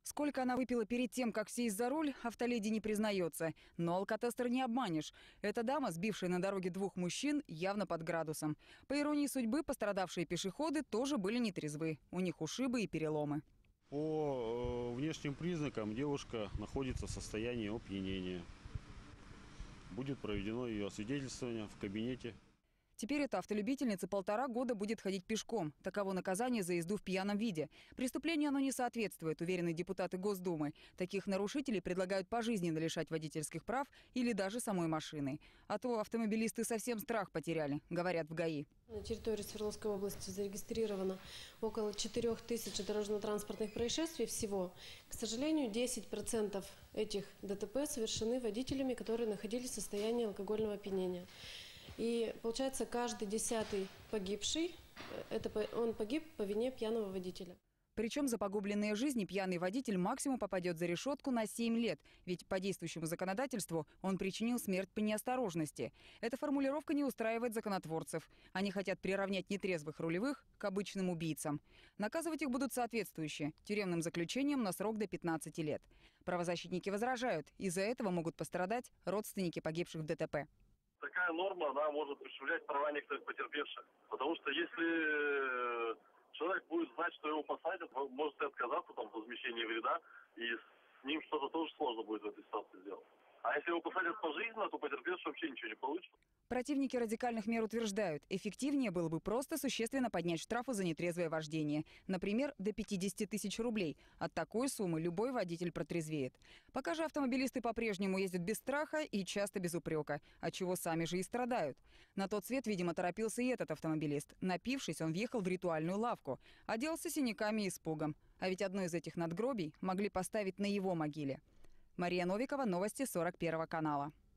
Сколько она выпила перед тем, как сесть за руль, автоледи не признается. Но алкотестер не обманешь. Эта дама, сбившая на дороге двух мужчин, явно под градусом. По иронии судьбы, пострадавшие пешеходы тоже были нетрезвы. У них ушибы и переломы. По внешним признакам девушка находится в состоянии опьянения. Будет проведено ее освидетельствование в кабинете. Теперь эта автолюбительница 1,5 года будет ходить пешком. Таково наказание за езду в пьяном виде. Преступлению оно не соответствует, уверены депутаты Госдумы. Таких нарушителей предлагают пожизненно лишать водительских прав или даже самой машины. А то автомобилисты совсем страх потеряли, говорят в ГАИ. На территории Свердловской области зарегистрировано около 4000 дорожно-транспортных происшествий всего. К сожалению, 10% этих ДТП совершены водителями, которые находились в состоянии алкогольного опьянения. И получается, каждый 10-й погибший, он погиб по вине пьяного водителя. Причем за погубленные жизни пьяный водитель максимум попадет за решетку на 7 лет. Ведь по действующему законодательству он причинил смерть по неосторожности. Эта формулировка не устраивает законотворцев. Они хотят приравнять нетрезвых рулевых к обычным убийцам. Наказывать их будут соответствующе – тюремным заключением на срок до 15 лет. Правозащитники возражают, из-за этого могут пострадать родственники погибших в ДТП. Такая норма, она может ущемлять права некоторых потерпевших. Потому что если человек будет знать, что его посадят, может и отказаться от возмещения вреда, и с ним что-то тоже сложно будет в этой ситуации сделать. А если его посадят пожизненно, то потерпевший вообще ничего не получит. Противники радикальных мер утверждают, эффективнее было бы просто существенно поднять штрафы за нетрезвое вождение. Например, до 50 тысяч рублей. От такой суммы любой водитель протрезвеет. Пока же автомобилисты по-прежнему ездят без страха и часто без упрека, от чего сами же и страдают. На тот свет, видимо, торопился и этот автомобилист. Напившись, он въехал в ритуальную лавку, оделся синяками и испугом. А ведь одно из этих надгробий могли поставить на его могиле. Мария Новикова, новости 41 канала.